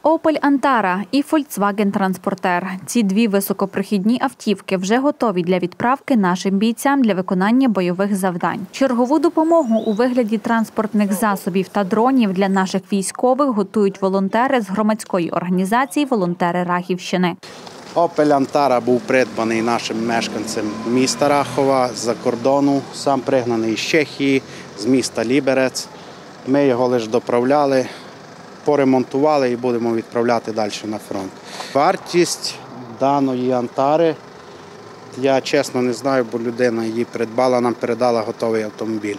Opel Antara і Volkswagen Transporter – ці дві високопрохідні автівки вже готові для відправки нашим бійцям для виконання бойових завдань. Чергову допомогу у вигляді транспортних засобів та дронів для наших військових готують волонтери з громадської організації «Волонтери Рахівщини». Opel Antara був придбаний нашим мешканцем міста Рахова з-за кордону, сам пригнаний з Чехії, з міста Ліберец. Ми його лише доправляли, поремонтували і будемо відправляти далі на фронт. Вартість даної Антари, я чесно не знаю, бо людина її придбала, нам передала готовий автомобіль.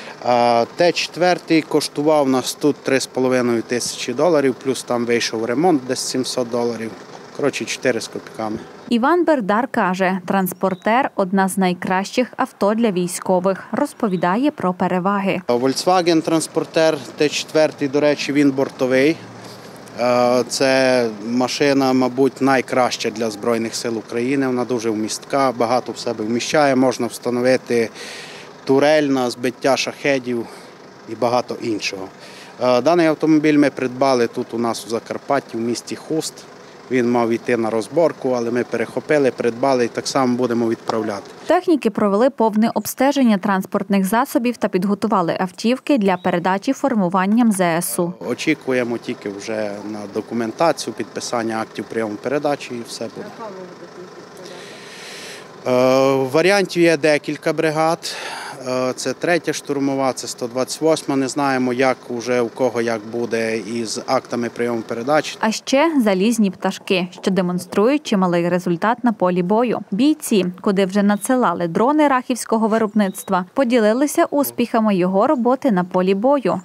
Т4 коштував нас тут $3,5 тисячі, плюс там вийшов ремонт десь $700. Коротше, 4 з копійками. Іван Бердар каже, транспортер – одна з найкращих авто для військових. Розповідає про переваги. Volkswagen Transporter Т4, до речі, він бортовий. Це машина, мабуть, найкраща для Збройних сил України. Вона дуже вмістка, багато в себе вміщає. Можна встановити турель на збиття шахедів і багато іншого. Даний автомобіль ми придбали тут у нас у Закарпатті, в місті Хуст. Він мав йти на розборку, але ми перехопили, придбали і так само будемо відправляти. Техніки провели повне обстеження транспортних засобів та підготували автівки для передачі формуванням ЗСУ. Очікуємо тільки вже на документацію, підписання актів прийому передачі і все буде. Варіантів є декілька бригад. Це 3-я штурмова, це 128-ма. Не знаємо, як уже у кого як буде із актами прийому передач. А ще залізні пташки, що демонструють чималий результат на полі бою. Бійці, куди вже надсилали дрони рахівського виробництва, поділилися успіхами його роботи на полі бою.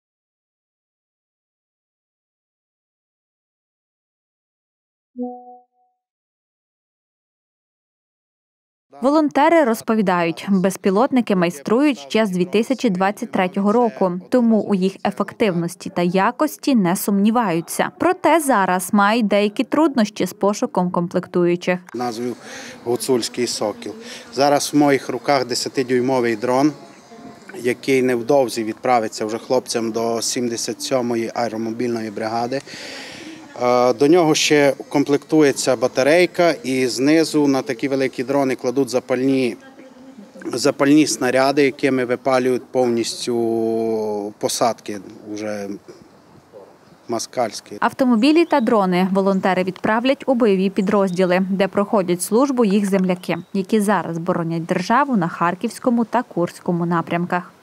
Волонтери розповідають, безпілотники майструють ще з 2023 року, тому у їх ефективності та якості не сумніваються. Проте зараз мають деякі труднощі з пошуком комплектуючих. Назву «Гуцульський сокіл». Зараз в моїх руках 10-дюймовий дрон, який невдовзі відправиться вже хлопцям до 77-ї аеромобільної бригади. До нього ще комплектується батарейка і знизу на такі великі дрони кладуть запальні снаряди, якими випалюють повністю посадки вже москальські. Автомобілі та дрони волонтери відправлять у бойові підрозділи, де проходять службу їх земляки, які зараз боронять державу на Харківському та Курському напрямках.